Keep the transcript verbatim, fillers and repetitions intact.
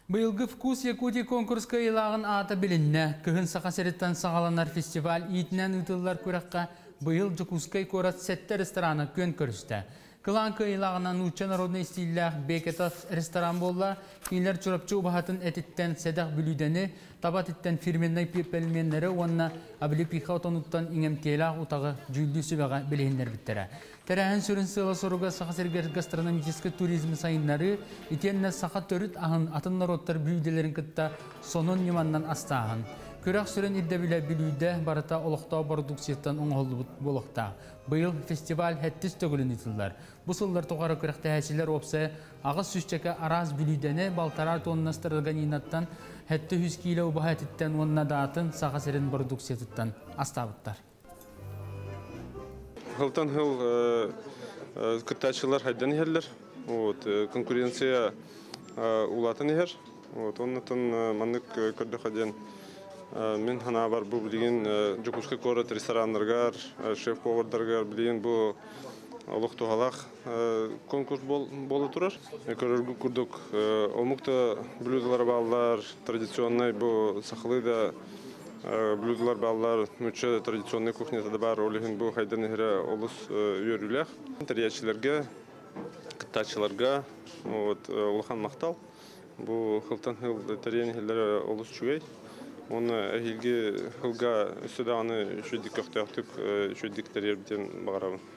Быйылгы «Вкус Якутия» конкурска илағын аты білінне. Кыхын сақасереттен сағаланар фестиваль итінен ұтылар көраққа быйыл Жукускай корат сәтті рестораны көн көрісті. Кыланкы илағынан ұча народный стилях Бекетов ресторан болла, кейлер чұрапчы ұбағатын әтіттен сәдақ бүлідені, табат іттен фирменнай пелменлері онына абілі пихаутонуттан иңемкелақ ұтағы жүлді сөбеға білейіндер біттері. Тәрәхін сүрін сыла соруға сақасергер гастрономическі туризм сайынлары итенне сақа төріт ағын атын народтар бүлделерін кітта сонын неманнан астағын. Көрәк сүрін ирдәбілі білуді барыта олықтау продукцияттан оңғылды болықта. Бұйыл фестиваль әттіс төгілін етілдер. Бұсылдар тоғары көрәқті әсілер опсы ағыз сүзчәкі араз білудені балтарар тоннастырылған инаттан әтті хүз кейлі ұбаға әтіттен онына датын сақасерін продукцияттан астабыттар. Хылтан хыл күттәчілер хайдан ехерлер. Конкуренция улатын ехер. Оннатын маннык көрді қаден. Мен хана бар бұл білген Жукускай корат ресторанларгар, шеф-повардаргар білген бұл олық туғалақ конкурс болы тұрар. Көріргі күрдік олмықты блюдалар балалар, традиционный бұл сақылы да блюдалар балалар, мүтші традиционный кухнеті да бар, олығын бұл қайдан ехері олыс үйерілер. Тәрияшілерге, кіттачыларға олыған мақтал. Бұл қылтан хыл тәриян елдері олыс чүгей. Оны әйелге хылға үсті дағаны үшедік көқтеқтік үшедік тәрербітен бағарабын.